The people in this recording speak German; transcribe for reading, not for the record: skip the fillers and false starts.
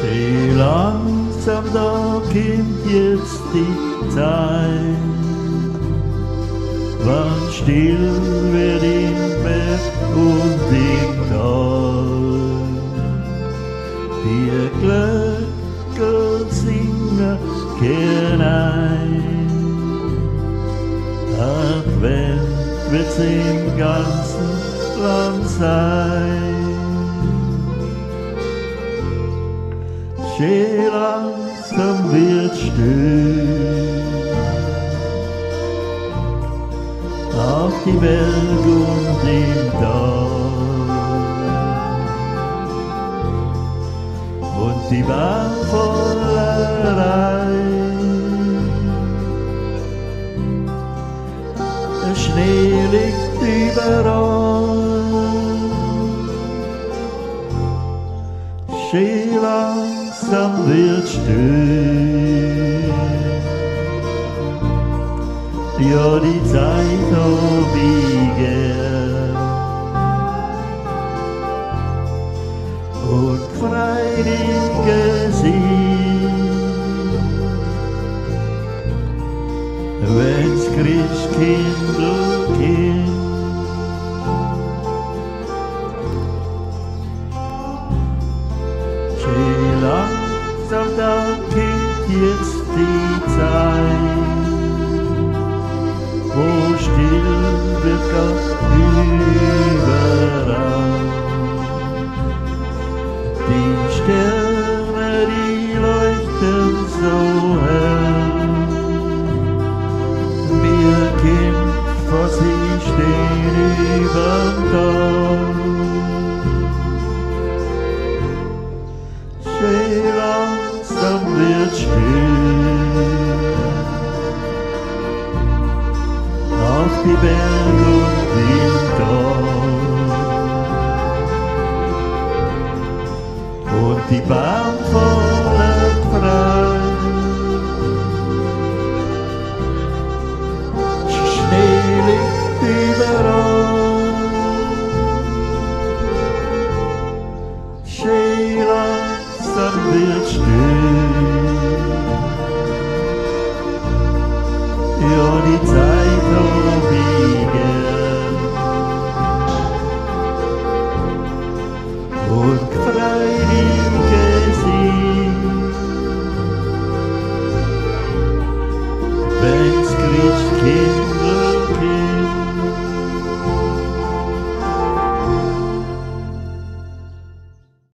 Schön langsam, da kommt jetzt die Zeit, wann still wird im Berg und im Tal. Die Glöckchen singen kehren ein, Advent wird's im ganzen Land sein. Schön langsam wird still auf die Berg und im Tal, und die Baumvollerei, der Schnee liegt überall. Schön langsam wird still, ja, die Zeit hab ich gern, und freudige Gesicht, wenn's Christkindl kommt. Schön langsam, da kommt jetzt die Zeit, wo still wird Gott überall. Die Sterne, die leuchten so hell, mir Kind vor sie stehen überm Tal. Schön langsam wird still auf die Berg und im Tal, und die Baumvoller frei, Schnee liegt überall. Schön langsam wird still, ja, die Zeit